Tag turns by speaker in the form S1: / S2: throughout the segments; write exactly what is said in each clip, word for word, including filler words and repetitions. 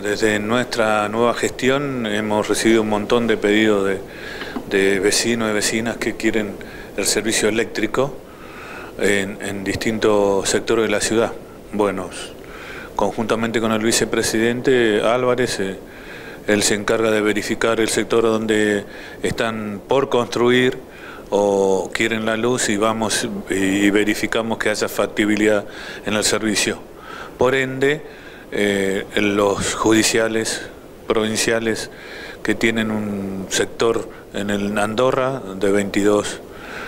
S1: Desde nuestra nueva gestión hemos recibido un montón de pedidos de, de vecinos y vecinas que quieren el servicio eléctrico en, en distintos sectores de la ciudad. Bueno, conjuntamente con el vicepresidente Álvarez, eh, él se encarga de verificar el sector donde están por construir o quieren la luz y vamos y verificamos que haya factibilidad en el servicio. Por ende, eh, los judiciales provinciales que tienen un sector en el Andorra de veintidós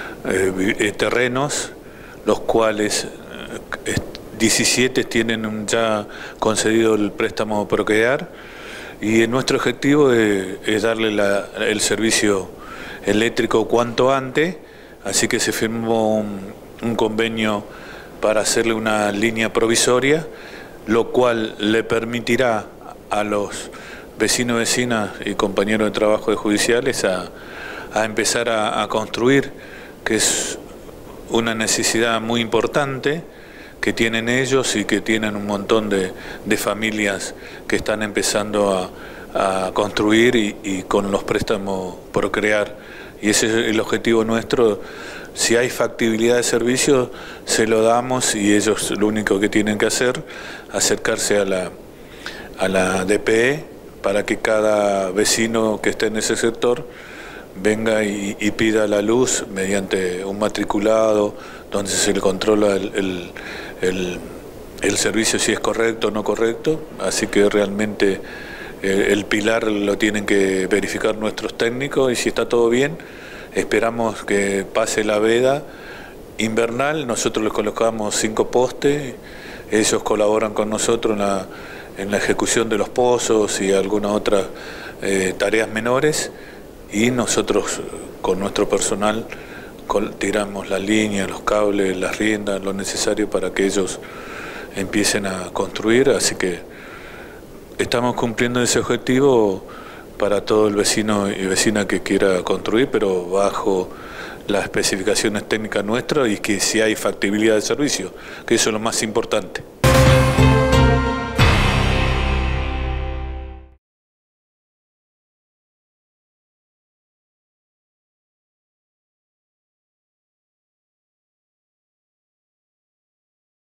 S1: eh, terrenos, los cuales eh, diecisiete tienen ya concedido el préstamo Procrear, y nuestro objetivo es, es darle la, el servicio eléctrico cuanto antes, así que se firmó un, un convenio para hacerle una línea provisoria, lo cual le permitirá a los vecinos, vecinas y compañeros de trabajo de judiciales a, a empezar a, a construir, que es una necesidad muy importante que tienen ellos y que tienen un montón de, de familias que están empezando a, a construir y, y con los préstamos Procrear. Y ese es el objetivo nuestro. Si hay factibilidad de servicio, se lo damos y ellos lo único que tienen que hacer, acercarse a la, a la D P E para que cada vecino que esté en ese sector venga y, y pida la luz mediante un matriculado donde se le controla el, el, el, el servicio si es correcto o no correcto, así que realmente eh, el pilar lo tienen que verificar nuestros técnicos y si está todo bien, esperamos que pase la veda invernal, nosotros les colocamos cinco postes, ellos colaboran con nosotros en la, en la ejecución de los pozos y algunas otras eh, tareas menores, y nosotros con nuestro personal tiramos la línea, los cables, las riendas, lo necesario para que ellos empiecen a construir, así que estamos cumpliendo ese objetivo para todo el vecino y vecina que quiera construir, pero bajo las especificaciones técnicas nuestras y que si hay factibilidad de servicio, que eso es lo más importante.